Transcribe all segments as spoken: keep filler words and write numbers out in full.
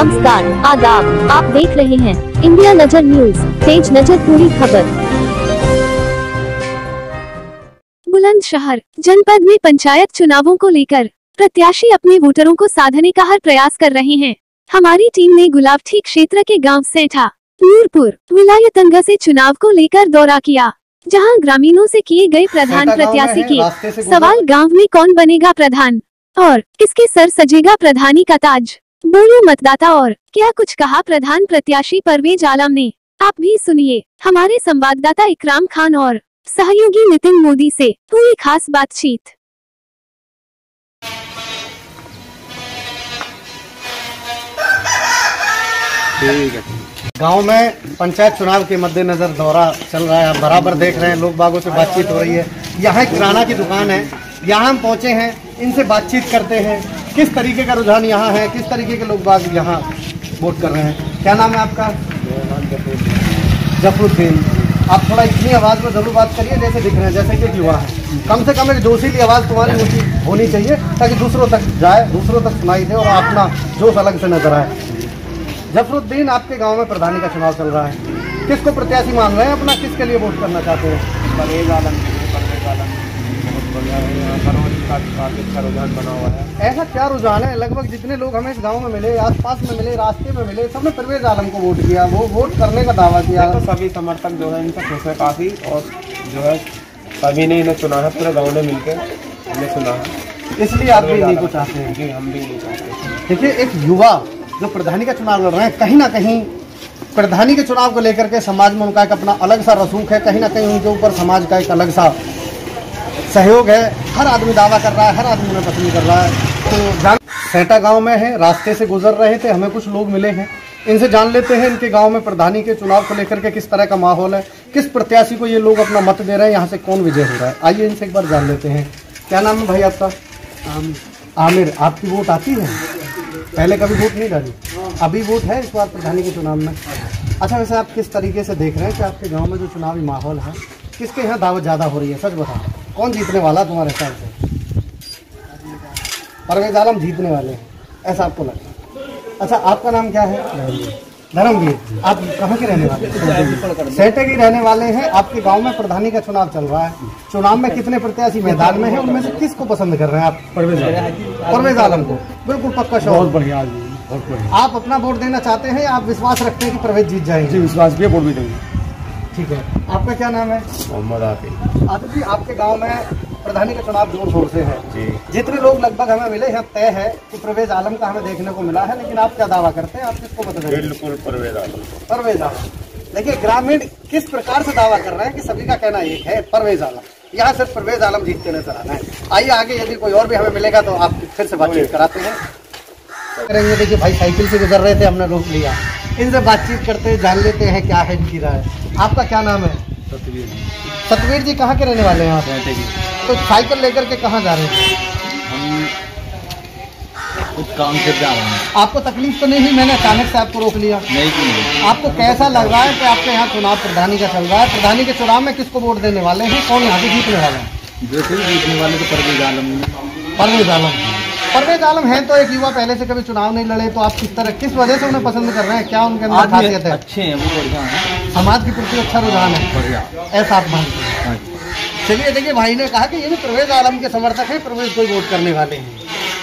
नमस्कार, आदाब। आप देख रहे हैं इंडिया नजर न्यूज। तेज नजर पूरी खबर। बुलंदशहर जनपद में पंचायत चुनावों को लेकर प्रत्याशी अपने वोटरों को साधने का हर प्रयास कर रहे हैं। हमारी टीम ने गुलाबठी क्षेत्र के गांव सेठा, नूरपुर, विलायतंगा से चुनाव को लेकर दौरा किया, जहां ग्रामीणों से किए गए प्रधान प्रत्याशी के सवाल गांव में कौन बनेगा प्रधान और किसके सर सजेगा प्रधानी का ताज। बोलो मतदाता और क्या कुछ कहा प्रधान प्रत्याशी परवेज आलम ने। आप भी सुनिए हमारे संवाददाता इकराम खान और सहयोगी नितिन मोदी से पूरी खास बातचीत। ठीक है। गांव में पंचायत चुनाव के मद्देनजर दौरा चल रहा है, आप बराबर देख रहे हैं, लोग बागों से बातचीत हो रही है। यहाँ एक किराना की दुकान है, यहाँ हम पहुँचे हैं, इनसे बातचीत करते हैं किस तरीके का रुझान यहाँ है, किस तरीके के लोग बाग यहाँ वोट कर रहे हैं। क्या नाम है आपका? जफरुद्दीन। आप थोड़ा इतनी आवाज़ में जरूर बात करिए जैसे दिख रहे हैं, जैसे कि युवा है। कम से कम एक जोशीली आवाज़ तुम्हारी ऊँची होनी चाहिए ताकि दूसरों तक जाए, दूसरों तक सुनाई दे और अपना जोश अलग से नजर आए। जफरुद्दीन, आपके गांव में प्रधानी का चुनाव चल रहा है, किसको प्रत्याशी मान रहे हैं अपना, किसके लिए वोट करना चाहते हैं? परवेज आलम। परवेज आलम बहुत बढ़िया है, यहाँ का काफ़ी अच्छा रुझान बना हुआ है। ऐसा क्या रुझान है? लगभग जितने लोग हमें इस गांव में मिले, आसपास में मिले, रास्ते में मिले, सबने परवेज आलम को वोट किया, वो वोट करने का दावा किया। तो सभी समर्थक जो है इनसे खुश है काफ़ी, और जो है सभी ने इन्हें चुना है, पूरे गाँव ने मिलकर इन्हें चुना है, इसलिए आप भी इन्हीं को चाहते हैं? जी, हम भी नहीं चाहते। देखिए, एक युवा जो प्रधानी का चुनाव लड़ रहे हैं, कहीं ना कहीं प्रधानी के चुनाव को लेकर के समाज में उनका एक अपना अलग सा रसूख है, कहीं ना कहीं उनके ऊपर समाज का एक अलग सा सहयोग है। हर आदमी दावा कर रहा है, हर आदमी उन्हें पसंद कर रहा है। तो जान सेठा गांव में है, रास्ते से गुजर रहे थे, हमें कुछ लोग मिले हैं, इनसे जान लेते हैं इनके गांव में प्रधानी के चुनाव को लेकर के किस तरह का माहौल है, किस प्रत्याशी को ये लोग अपना मत दे रहे हैं, यहाँ से कौन विजय हो रहा है। आइए इनसे एक बार जान लेते हैं। क्या नाम है भाई आपका? आमिर। आपकी वोट आती है? पहले कभी वोट नहीं डाली, अभी वोट है इस बार प्रधानी के चुनाव में। अच्छा, वैसे आप किस तरीके से देख रहे हैं कि आपके गांव में जो चुनावी माहौल है, किसके यहाँ दावत ज़्यादा हो रही है? सच बताओ, कौन जीतने वाला तुम्हारे हिसाब से? परवेज आलम जीतने वाले हैं, ऐसा आपको लगता है? अच्छा, आपका नाम क्या है? धर्मवीर। आप कहाँ के रहने वाले हैं? सेठे के रहने वाले हैं। आपके गांव में प्रधानी का चुनाव चल रहा है, चुनाव में कितने प्रत्याशी मैदान में हैं, उनमें से किसको पसंद कर रहे हैं आप? परवेज आलम। परवेज आलम को बिल्कुल पक्का शौक। बहुत बढ़िया, बहुत बढ़िया। आप अपना वोट देना चाहते हैं या आप विश्वास रखते हैं कि परवेज जीत जाएंगे? जी, विश्वास भी, वोट भी देंगे। ठीक है। आपका क्या नाम है? मोहम्मद आतिफ। आतिफ जी, आपके गांव में प्रधानी का चुनाव जोर शोर से है जी। जितने लोग लगभग हमें मिले हैं, तय है कि परवेज आलम का हमें देखने को मिला है, लेकिन आप क्या दावा करते हैं, आप किसको बता दें? बिल्कुल परवेज आलम। परवेज आलम। देखिए, ग्रामीण किस प्रकार से दावा कर रहे हैं कि सभी का कहना एक है, परवेज आलम। यहाँ सिर्फ परवेज आलम जीतते नजर आना है। आइए आगे, यदि कोई और भी हमें मिलेगा तो आप फिर से बातचीत कराते हैं करेंगे। देखिए भाई साइकिल से गुजर रहे थे, हमने रोक लिया, इनसे बातचीत करते जान लेते हैं क्या है इनकी राय। आपका क्या नाम है? सतवीर। सतवीर जी, कहाँ के रहने वाले हैं आप? तो साइकिल लेकर के कहाँ जा रहे हैं? हम कुछ काम से जा रहे हैं। आपको तकलीफ तो नहीं हुई? मैंने अचानक से आपको रोक लिया। नहीं नहीं। आपको कैसा लग रहा है कि आपके यहाँ चुनाव प्रधानी का चल रहा है? प्रधानी के चुनाव में किसको वोट देने वाले हैं, कौन यहाँ से जीतने वाले हैं? जैसे जीतने वाले तो परवेज आलम। परवेज आलम। परवेज आलम है तो एक युवा, पहले से कभी चुनाव नहीं लड़े, तो आप किस तरह, किस वजह से उन्हें पसंद कर रहे हैं? क्या उनके अंदर खासियत है? अच्छे हैं वो, बढ़िया है, समाज के प्रति अच्छा रुझान है, बढ़िया, ऐसा आप मानते हैं? चलिए, देखिए भाई ने कहा कि ये भी परवेज आलम के समर्थक हैं, परवेज को वोट करने वाले हैं।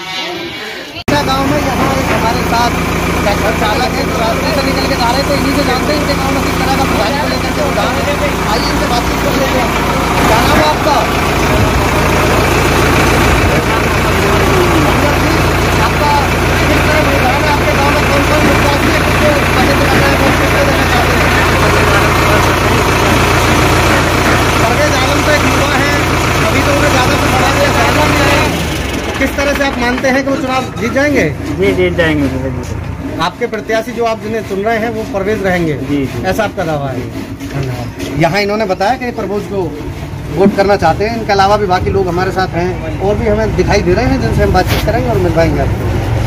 गाँव में यहाँ एक हमारे साथ घर चालक है जो रास्ते से निकल के जा रहे थे, इन्हीं से जानते हैं इनके गाँव में किस तरह का प्रधानी को लेकर के रुझान है। आइए इनसे बातचीत कर लेते हैं। क्या नाम है आपका? आपका किस तरह रुझान है आपके गाँव में? कौन कौन प्रत्याशी है, किसको पसंद कर रहे हैं, कौन किसको देना चाहते हैं? परवेज आलम तो एक युवा है, अभी तो उन्हें ज़्यादा से बढ़ा दिया जाना नहीं है। किस तरह से आप मानते हैं कि वो चुनाव जीत जाएंगे? जी, जीत जाएंगे। आपके प्रत्याशी जो आप जिन्हें चुन रहे हैं वो परवेज रहेंगे? जी, जी। ऐसा आपका दावा है? धन्यवाद। यहाँ इन्होंने बताया कि परवेज को वोट करना चाहते हैं। इनके अलावा भी बाकी लोग हमारे साथ हैं और भी हमें दिखाई दे रहे हैं, जिनसे हम बातचीत करेंगे और मिलवाएंगे आपको।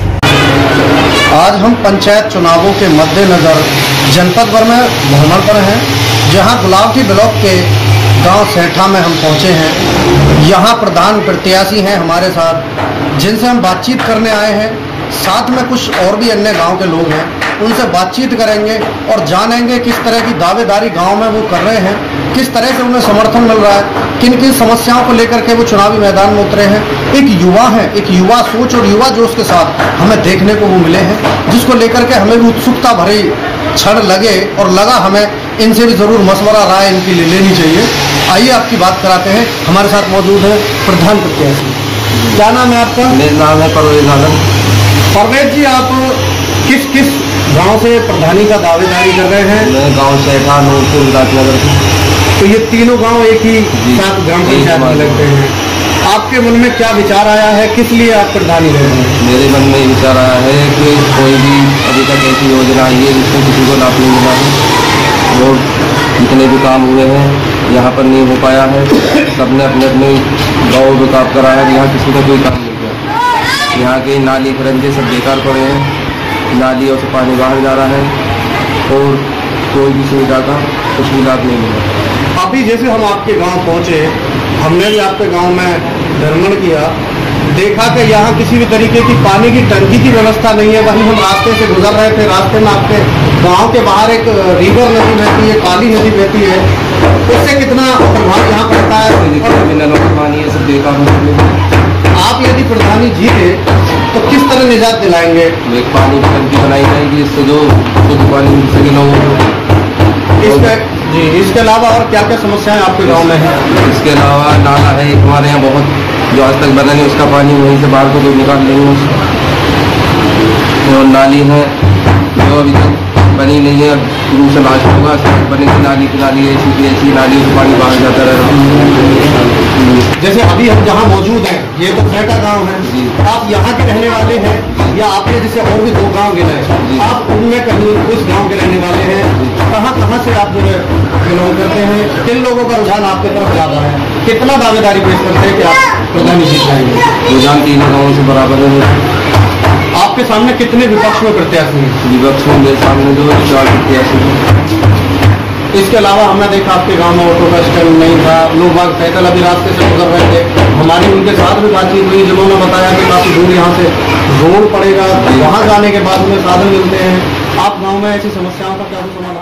आज हम पंचायत चुनावों के मद्देनजर जनपद भर में भ्रमण पर हैं, जहाँ गुलाबठी ब्लॉक के गांव सेठा में हम पहुंचे हैं। यहाँ प्रधान प्रत्याशी हैं हमारे साथ, जिनसे हम बातचीत करने आए हैं। साथ में कुछ और भी अन्य गांव के लोग हैं, उनसे बातचीत करेंगे और जानेंगे किस तरह की दावेदारी गांव में वो कर रहे हैं, किस तरह से उन्हें समर्थन मिल रहा है, किन किन समस्याओं को लेकर के वो चुनावी मैदान में उतरे हैं। एक युवा है, एक युवा सोच और युवा जोश के साथ हमें देखने को वो मिले हैं, जिसको लेकर के हमें भी उत्सुकता भरी क्षण लगे और लगा हमें इनसे भी जरूर मशवरा राय इनकी ले लेनी चाहिए। आइए आपकी बात कराते हैं। हमारे साथ मौजूद है प्रधान प्रत्याशी। क्या नाम है आपका? मेरा नाम है परवेज आलम। परवेज जी, आप किस किस गांव से प्रधानी का दावेदारी कर रहे हैं? मैं गांव सेठा नूरपुर विराटनगर से। तो ये तीनों गांव एक ही साथ ग्राम पंचायत में लगते हैं। आपके मन में क्या विचार आया है, किस लिए आप प्रधानी रहे हैं? मेरे मन में विचार आया है कि कोई भी अभी तक ऐसी योजना आई है जिसमें किसी को लाभ नहीं मिला है, और जितने भी काम हुए हैं यहाँ पर नहीं हो पाया है। सबने अपने अपने गाँव विकास करा है, यहाँ किसी का कोई काम नहीं किया। यहाँ के नाली खरंजे सब बेकार पड़े हैं, नालियों से पानी बाहर जा रहा है और कोई भी सुविधा का कुछ भी लाभ नहीं मिला। अभी जैसे हम आपके गांव पहुंचे, हमने भी आपके गांव में भ्रमण किया, देखा कि यहाँ किसी भी तरीके की पानी की टंकी की व्यवस्था नहीं है। वहीं हम रास्ते से गुजर रहे थे, रास्ते में आपके गांव के बाहर एक रिवर नदी बहती है, काली नदी बहती है, उससे कितना प्रभाव यहाँ पड़ता है। मिनरलों का पानी है सब बेकार। आप यदि प्रधानी जीते तो किस तरह निजात दिलाएंगे? एक पानी की टंकी बनाई जाएगी जिससे जो शुद्ध पानी मिल सके लोगों को। इसके जी इसके अलावा और क्या क्या समस्याएं आपके गांव में हैं? इसके अलावा नाला है एक हमारे यहाँ बहुत, जो आज तक बना नहीं, उसका पानी वहीं से बाहर को कोई निकाल लेंगे। और नाली है जो अभी तक बनी नहीं है, शुरू से लास्ट होगा बनेगी नाली की नाली ऐसी की ऐसी नाली से पानी बाहर जाता रहेगा। जैसे अभी हम जहाँ मौजूद हैं, ये तो सेठा गांव है, आप यहाँ के रहने वाले हैं या आपने जैसे और भी दो गांव गिनाए, आप उनमें कहीं उस गांव के रहने वाले हैं? कहाँ कहाँ से आप जो है बिलोंग करते हैं? किन लोगों का रुझान आपकी तरफ ज़्यादा है? कितना दावेदारी पेश करते हैं कि आप प्रधानी जीत जाएंगे? रुझान तीनों गाँवों से बराबर है। आपके सामने कितने विपक्ष में प्रत्याशी हैं? विपक्ष में मेरे सामने जो चार प्रत्याशी हैं। इसके अलावा हमने देखा आपके गांव में ऑटो का स्टैंड नहीं था, लोग बाग पैदल अभी रास्ते से गुजर रहे थे। हमारी उनके साथ भी बातचीत हुई, जिन्होंने बताया कि काफ़ी दूर यहाँ से रोड पड़ेगा, वहाँ जाने के बाद उन्हें साधन मिलते हैं। आप गांव में ऐसी समस्याओं का क्या समाधान